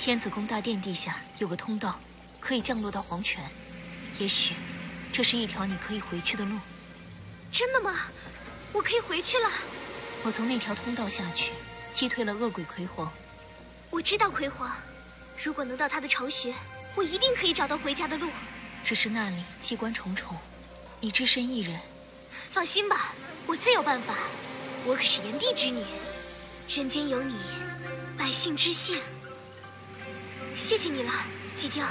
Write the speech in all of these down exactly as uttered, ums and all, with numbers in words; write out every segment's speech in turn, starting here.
天子宫大殿地下有个通道，可以降落到黄泉。也许，这是一条你可以回去的路。 真的吗？我可以回去了。 我从那条通道下去，击退了恶鬼魁皇。 我知道魁皇，如果能到他的巢穴，我一定可以找到回家的路。 只是那里机关重重，你只身一人。 放心吧，我自有办法。我可是炎帝之女，人间有你，百姓知幸。谢谢你了，姬将。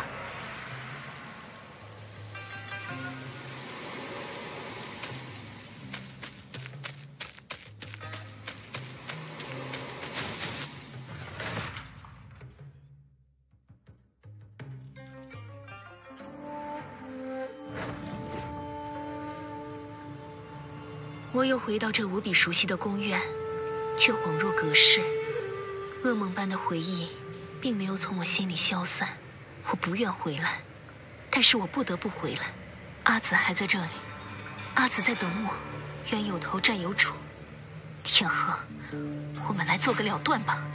我又回到这无比熟悉的宫院，却恍若隔世。噩梦般的回忆并没有从我心里消散。我不愿回来，但是我不得不回来。阿紫还在这里，阿紫在等我。冤有头债有主，天河，我们来做个了断吧。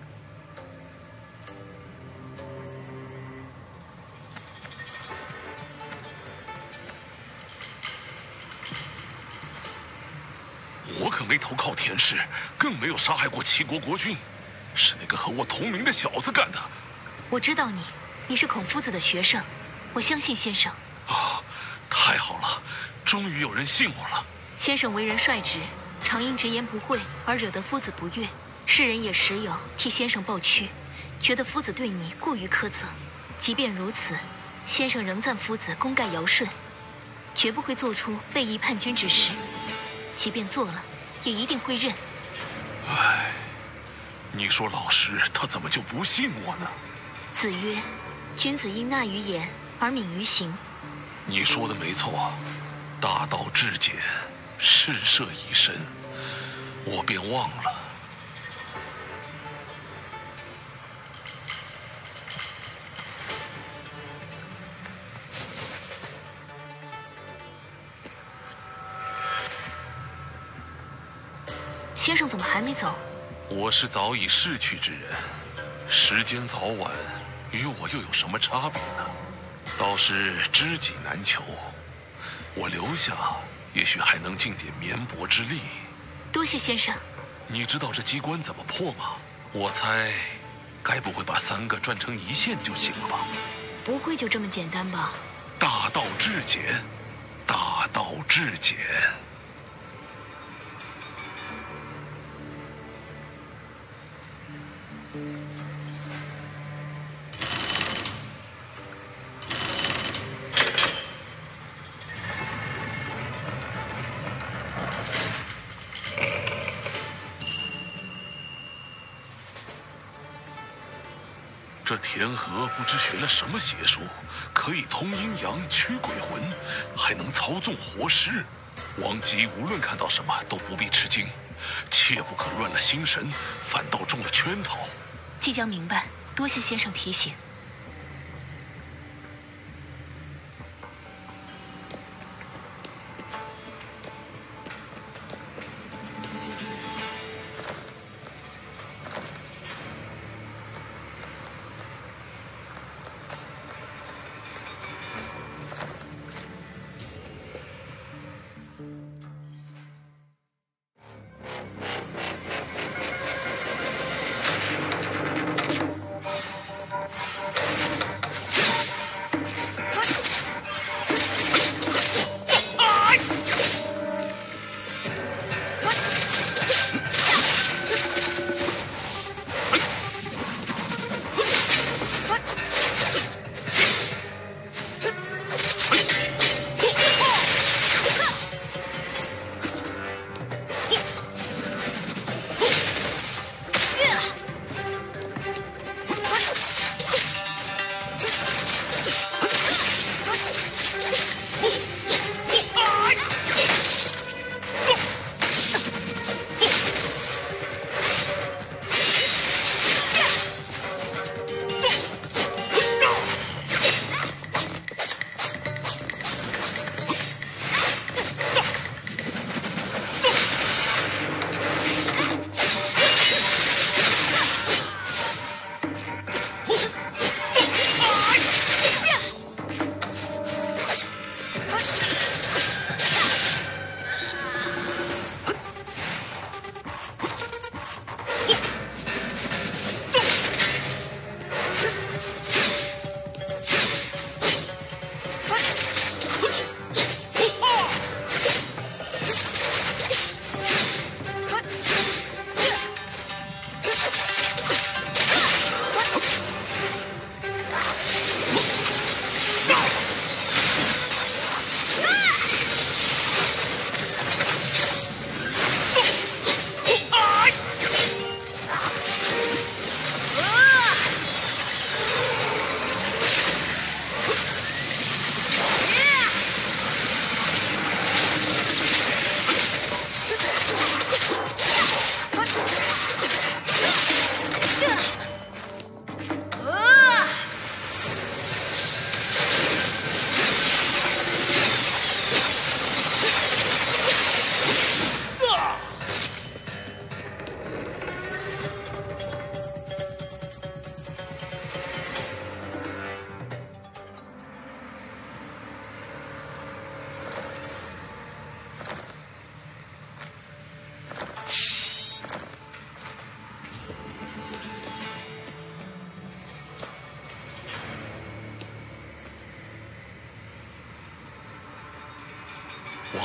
我可没投靠田氏，更没有杀害过齐国国君，是那个和我同名的小子干的。 我知道你，你是孔夫子的学生，我相信先生。 啊，太好了，终于有人信我了。 先生为人率直，常因直言不讳而惹得夫子不悦，世人也时有替先生抱屈，觉得夫子对你过于苛责。即便如此，先生仍赞夫子功盖尧舜，绝不会做出背义叛君之事。即便做了，也一定会认。 唉，你说老师他怎么就不信我呢？ 子曰：“君子应纳于言而敏于行。” 你说的没错，大道至简，适摄以身，我便忘了。 先生怎么还没走？ 我是早已逝去之人，时间早晚与我又有什么差别呢？倒是知己难求，我留下也许还能尽点绵薄之力。 多谢先生。 你知道这机关怎么破吗？我猜该不会把三个转成一线就行了吧？ 不会就这么简单吧？ 大道至简，大道至简。这田河不知学了什么邪术，可以通阴阳、驱鬼魂，还能操纵活尸。王吉无论看到什么都不必吃惊，切不可乱了心神，反倒中了圈套。 即将明白，多谢先生提醒。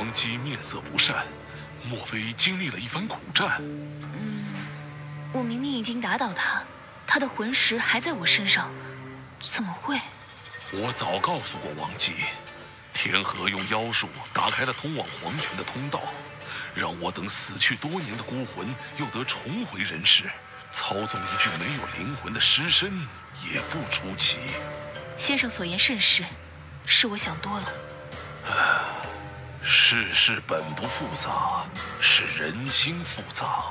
王姬面色不善，莫非经历了一番苦战？ 嗯，我明明已经打倒他，他的魂石还在我身上，怎么会？ 我早告诉过王姬，天河用妖术打开了通往黄泉的通道，让我等死去多年的孤魂又得重回人世。操纵一具没有灵魂的尸身也不出奇。 先生所言甚是，是我想多了。 世事本不复杂，是人心复杂。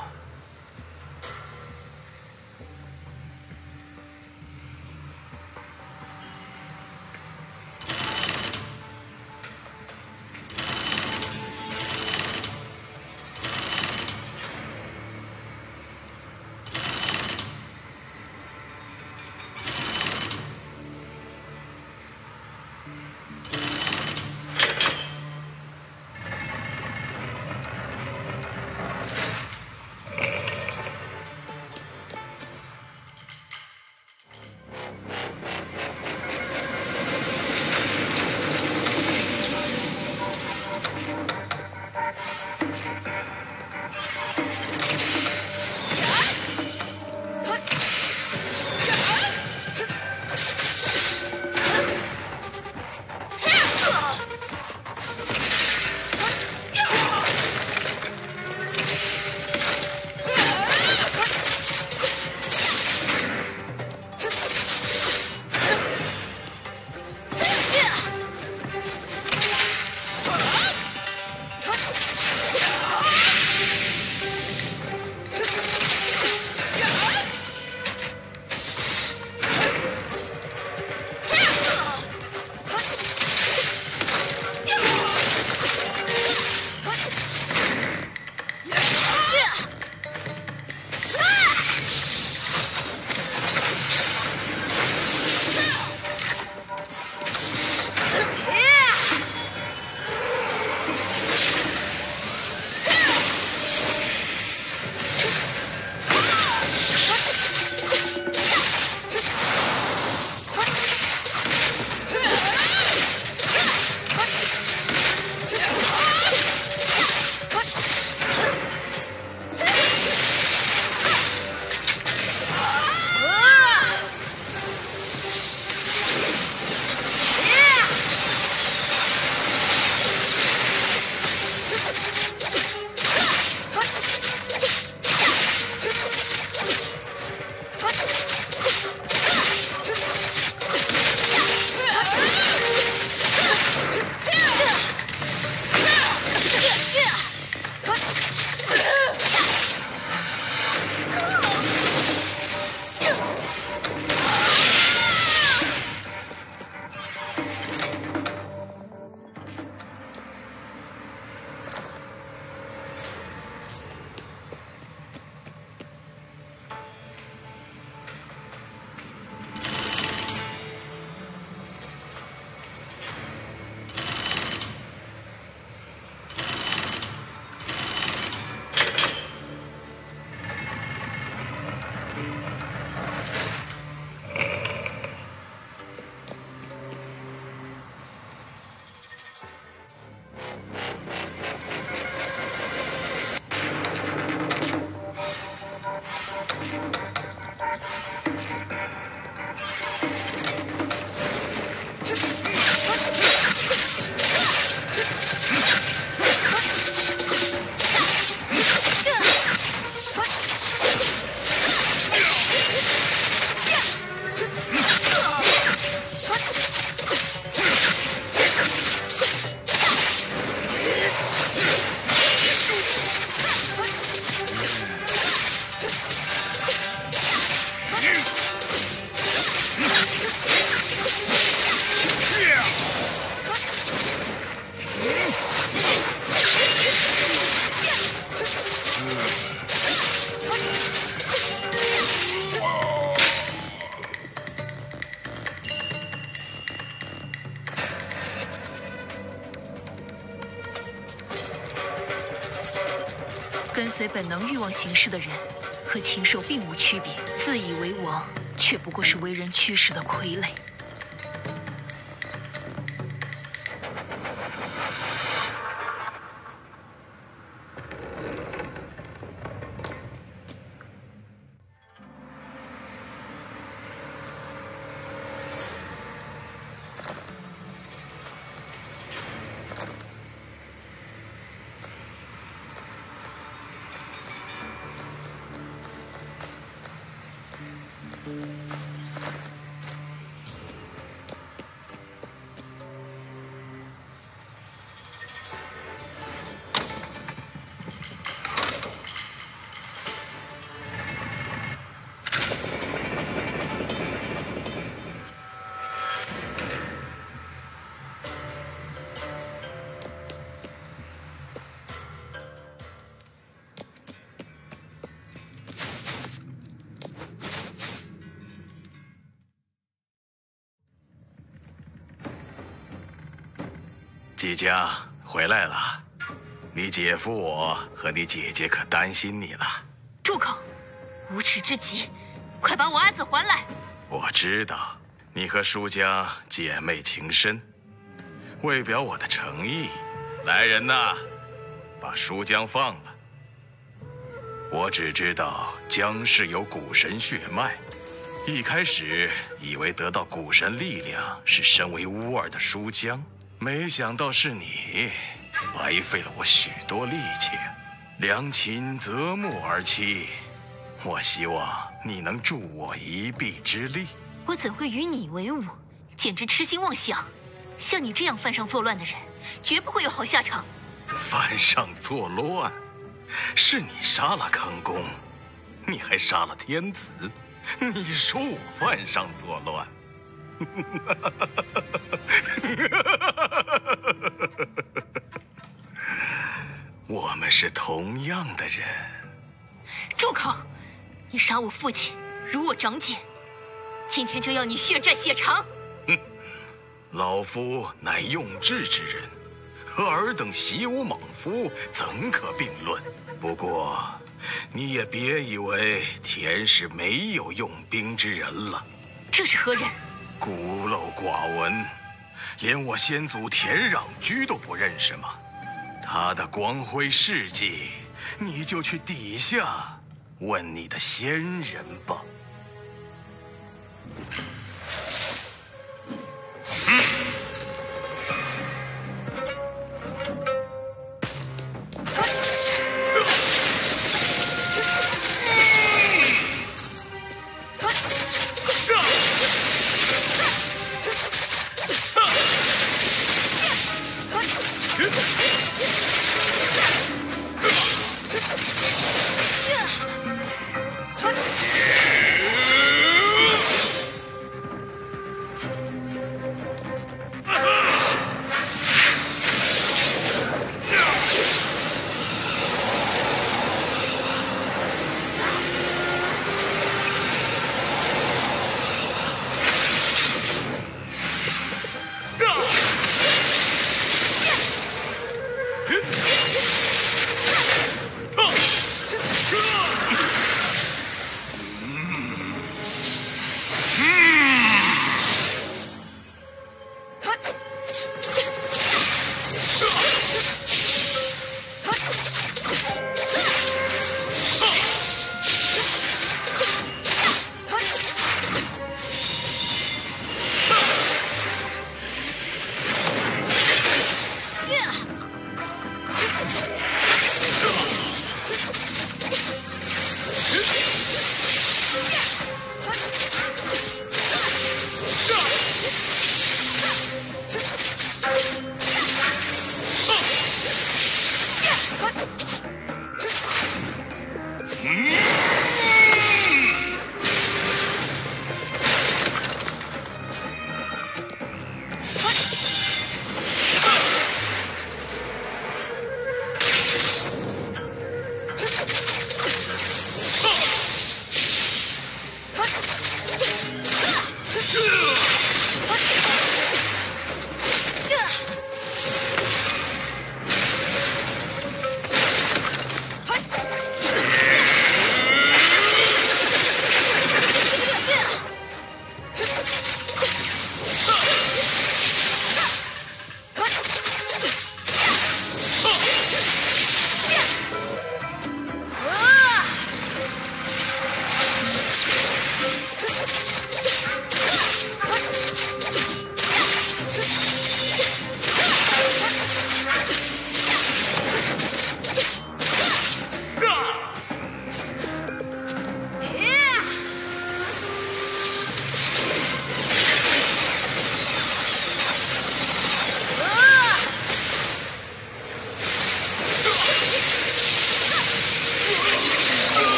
跟随本能欲望行事的人，和禽兽并无区别。自以为王，却不过是为人驱使的傀儡。 姬家回来了，你姐夫我和你姐姐可担心你了。 住口！无耻之极！快把我阿紫还来！ 我知道你和舒江姐妹情深，为表我的诚意，来人呐，把舒江放了。我只知道江氏有古神血脉，一开始以为得到古神力量是身为乌儿的舒江。 没想到是你，白费了我许多力气。良禽择木而栖，我希望你能助我一臂之力。 我怎会与你为伍？简直痴心妄想！像你这样犯上作乱的人，绝不会有好下场。 犯上作乱，是你杀了康公，你还杀了天子，你说我犯上作乱？ 我们是同样的人。 住口！你杀我父亲，辱我长姐，今天就要你血债血偿！ 哼，老夫乃用智之人，和尔等习武莽夫怎可并论？不过，你也别以为田氏没有用兵之人了。 这是何人？ 孤陋寡闻，连我先祖田壤居都不认识吗？他的光辉事迹，你就去底下问你的先人吧。嗯啊！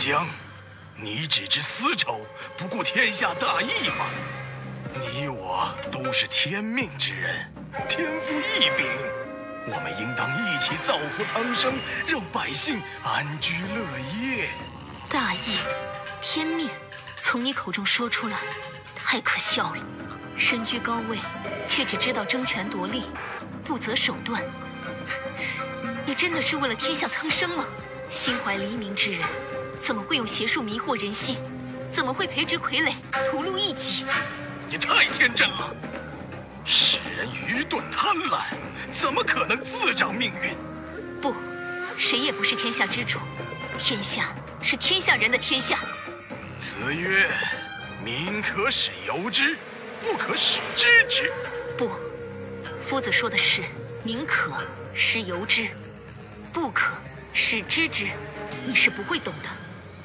江，你只知私仇，不顾天下大义吗？你我都是天命之人，天赋异禀，我们应当一起造福苍生，让百姓安居乐业。 大义，天命，从你口中说出来，太可笑了。身居高位，却只知道争权夺利，不择手段。你真的是为了天下苍生吗？心怀黎明之人，怎么会用邪术迷惑人心？怎么会培植傀儡，屠戮异己？ 你太天真了！世人愚钝贪婪，怎么可能自掌命运？ 不，谁也不是天下之主，天下是天下人的天下。 子曰：“民可使由之，不可使知之。” 不，夫子说的是民可使由之，不可使知之。你是不会懂的。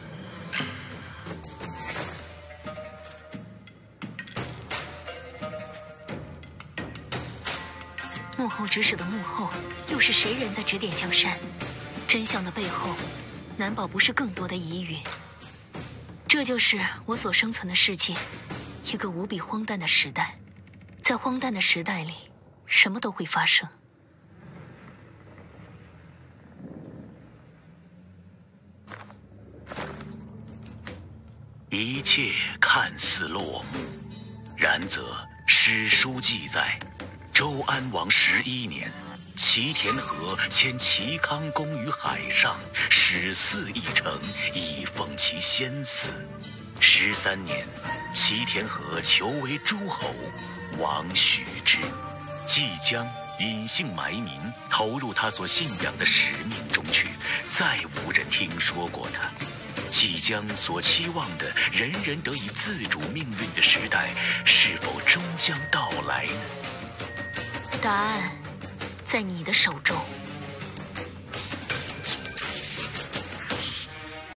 幕后指使的幕后，又是谁人在指点江山？真相的背后，难保不是更多的疑云。这就是我所生存的世界，一个无比荒诞的时代。在荒诞的时代里，什么都会发生。 一切看似落幕，然则史书记载，周安王十一年，齐田和迁齐康公于海上，始祀一城，以奉其先嗣。十三年，齐田和求为诸侯，王许之。即将隐姓埋名，投入他所信仰的使命中去，再无人听说过他。即将所期望的人人得以自主命运的时代，是否终将到来呢？ 答案在你的手中。